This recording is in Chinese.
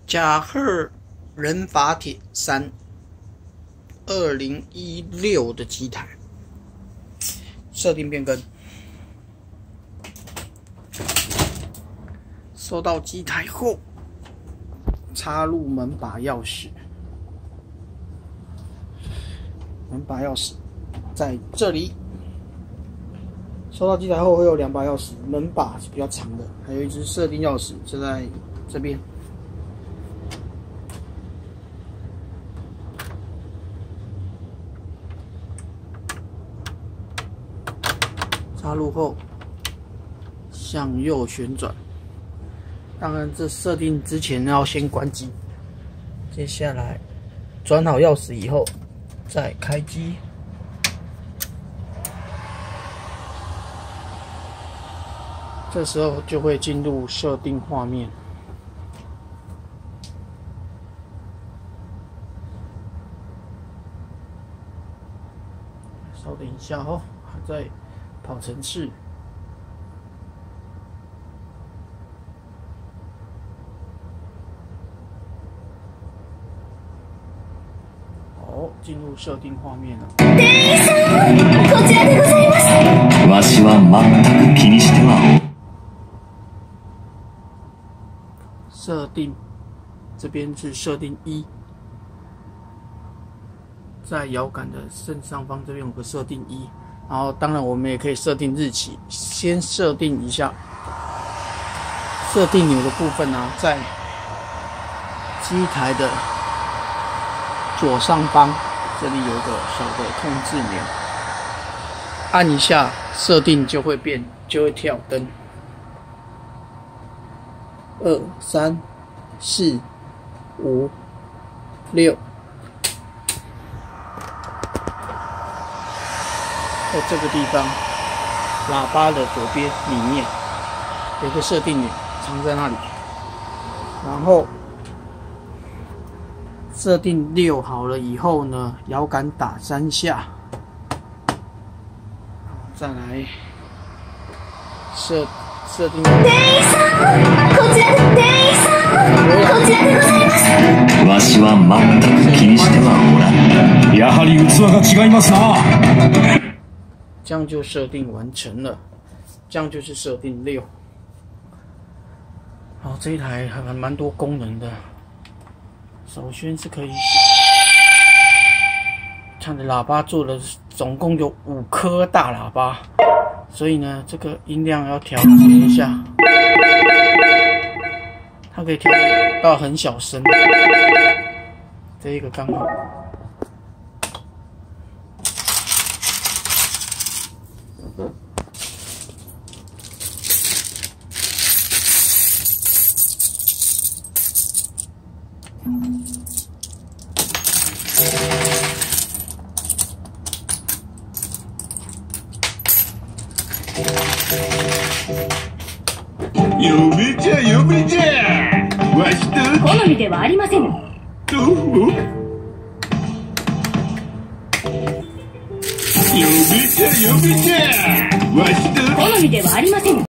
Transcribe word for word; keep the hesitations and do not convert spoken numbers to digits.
甲贺人法铁三，二零一六的机台，设定变更。收到机台后，插入门把钥匙，门把钥匙在这里。收到机台后会有两把钥匙，门把是比较长的，还有一只设定钥匙就在这边。插入后向右旋转，当然这设定之前要先关机。接下来转好钥匙以后再开机。这时候就会进入设定画面。稍等一下哦，还在跑程式。好，进入设定画面了。 店員さん、こちらでございます。わしは全く気にしては。 设定这边是设定一，在摇杆的正上方这边有个设定一，然后当然我们也可以设定日期，先设定一下。设定钮的部分呢、啊，在机台的左上方，这里有个小的控制钮，按一下设定就会变，就会跳灯。二三四五六，在这个地方，喇叭的左边里面有个设定钮，藏在那里。然后设定六好了以后呢，摇杆打三下，再来设。设定。店員さん、こちらで店員さん、こちらでございます。 わしは全く気にしてはおらん。やはり器が違いますな。 这样就设定完成了，这样就是设定六。好，这一台还蛮多功能的。首先是可以，它的喇叭做了总共有五颗大喇叭。所以呢，这个音量要调节一下，它可以调到很小声，这一个刚好。 呼べじゃ呼べじゃわしと好みではありません。 どう呼べじゃ呼べじゃわしと好みではありません。